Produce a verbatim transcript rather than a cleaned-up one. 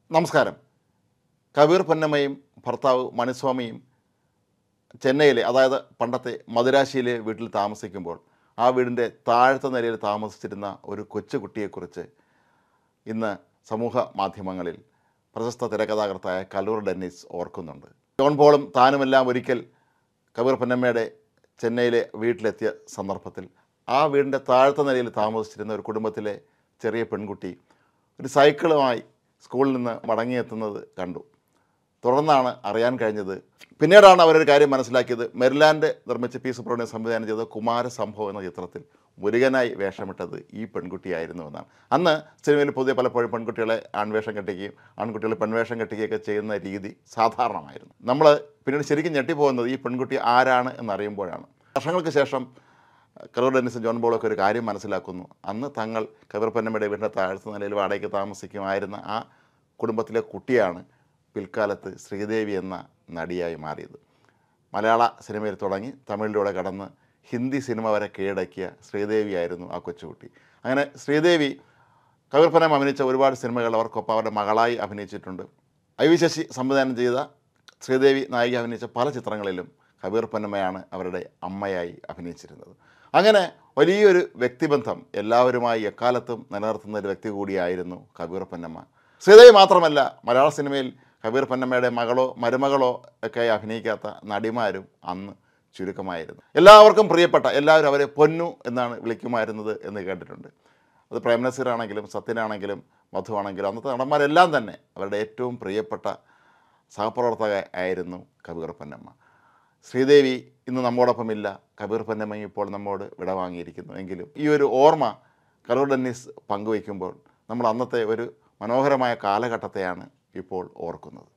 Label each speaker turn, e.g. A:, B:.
A: നമസ്കാരം. കബീർ പൊന്നമ്മയും ഭർത്താവ് മണിസ്വാമിയും ചെന്നൈയിലെ, അതായത് പണ്ടത്തെ മദിരാശിയിലെ വീട്ടിൽ താമസിക്കുമ്പോൾ ആ വീടിൻ്റെ താഴത്തെ നിലയിൽ താമസിച്ചിരുന്ന ഒരു കൊച്ചുകുട്ടിയെക്കുറിച്ച് ഇന്ന് സമൂഹ മാധ്യമങ്ങളിൽ പ്രശസ്ത തിരക്കഥാകൃത്തായ കലൂർ ഡെന്നിസ് ഓർക്കുന്നുണ്ട്. ജോൺ പോളും താനുമെല്ലാം ഒരിക്കൽ കബീർ പൊന്നമ്മയുടെ ചെന്നൈയിലെ വീട്ടിലെത്തിയ സന്ദർഭത്തിൽ ആ വീടിൻ്റെ താഴത്തെ നിലയിൽ താമസിച്ചിരുന്ന ഒരു കുടുംബത്തിലെ ചെറിയ പെൺകുട്ടി ഒരു സൈക്കിളുമായി സ്കൂളിൽ നിന്ന് മടങ്ങിയെത്തുന്നത് കണ്ടു. തുടർന്നാണ് അറിയാൻ കഴിഞ്ഞത്, പിന്നീടാണ് അവരൊരു കാര്യം മനസ്സിലാക്കിയത്, മെരിലാൻഡ് നിർമ്മിച്ച പി സുബ്രഹ്മണ്യം സംവിധാനം ചെയ്ത കുമാരസംഭവം എന്ന ചിത്രത്തിൽ മുരുകനായി വേഷമിട്ടത് ഈ പെൺകുട്ടിയായിരുന്നു എന്നാണ്. അന്ന് സിനിമയിൽ പൊതുവെ പലപ്പോഴും പെൺകുട്ടികളെ ആൺവേഷം കെട്ടിക്കുകയും ആൺകുട്ടികളെ പെൺവേഷം കെട്ടിക്കുകയൊക്കെ ചെയ്യുന്ന രീതി സാധാരണമായിരുന്നു. നമ്മൾ പിന്നീട് ശരിക്കും ഞെട്ടിപ്പോകുന്നത് ഈ പെൺകുട്ടി ആരാണ് എന്നറിയുമ്പോഴാണ്. വർഷങ്ങൾക്ക് ശേഷം കലൂർ ഡെന്നിസും ജോൺ പോളൊക്കെ ഒരു കാര്യം മനസ്സിലാക്കുന്നു. അന്ന് തങ്ങൾ കബീർ പൊന്നമ്മയുടെ വീടിൻ്റെ താഴത്തെ നിലയിൽ വാടകയ്ക്ക് താമസിക്കുമായിരുന്ന ആ കുടുംബത്തിലെ കുട്ടിയാണ് പിൽക്കാലത്ത് ശ്രീദേവി എന്ന നടിയായി മാറിയത്. മലയാള സിനിമയിൽ തുടങ്ങി തമിഴിലൂടെ കടന്ന് ഹിന്ദി സിനിമ വരെ കീഴടക്കിയ ശ്രീദേവിയായിരുന്നു ആ കൊച്ചുകുട്ടി. അങ്ങനെ ശ്രീദേവി കബീർ പൊന്നമ്മ അഭിനയിച്ച ഒരുപാട് സിനിമകൾ അവർക്കൊപ്പം അവരുടെ മകളായി അഭിനയിച്ചിട്ടുണ്ട്. ഐ വി ശശി സംവിധാനം ചെയ്ത ശ്രീദേവി നായിക അഭിനയിച്ച പല ചിത്രങ്ങളിലും കബീർ പൊന്നമ്മയാണ് അവരുടെ അമ്മയായി അഭിനയിച്ചിരുന്നത്. അങ്ങനെ വലിയൊരു വ്യക്തിബന്ധം എല്ലാവരുമായി എക്കാലത്തും നിലനിർത്തുന്ന ഒരു വ്യക്തി കൂടിയായിരുന്നു കബീർ പൊന്നമ്മ. ശ്രീദേവി മാത്രമല്ല, മലയാള സിനിമയിൽ കബീർ പൊന്നമ്മയുടെ മകളോ മരുമകളോ ഒക്കെ അഭിനയിക്കാത്ത നടിമാരും അന്ന് ചുരുക്കമായിരുന്നു. എല്ലാവർക്കും പ്രിയപ്പെട്ട, എല്ലാവരും അവരെ പൊന്നു എന്നാണ് വിളിക്കുമായിരുന്നത് എന്ന് കേട്ടിട്ടുണ്ട്. അത് പ്രേംനസീറാണെങ്കിലും സത്യനാണെങ്കിലും മധു ആണെങ്കിലും അന്നത്തെ നടന്മാരെല്ലാം തന്നെ അവരുടെ ഏറ്റവും പ്രിയപ്പെട്ട സഹപ്രവർത്തക ആയിരുന്നു കബീർ പൊന്നമ്മ. ശ്രീദേവി ഇന്ന് നമ്മോടൊപ്പമില്ല, കബീർ പൊന്നമ്മ ഇപ്പോൾ നമ്മോട് വിടവാങ്ങിയിരിക്കുന്നു. എങ്കിലും ഈ ഒരു ഓർമ്മ കലൂർ ഡെന്നിസ് പങ്കുവയ്ക്കുമ്പോൾ നമ്മൾ അന്നത്തെ ഒരു മനോഹരമായ കാലഘട്ടത്തെയാണ് ഇപ്പോൾ ഓർക്കുന്നത്.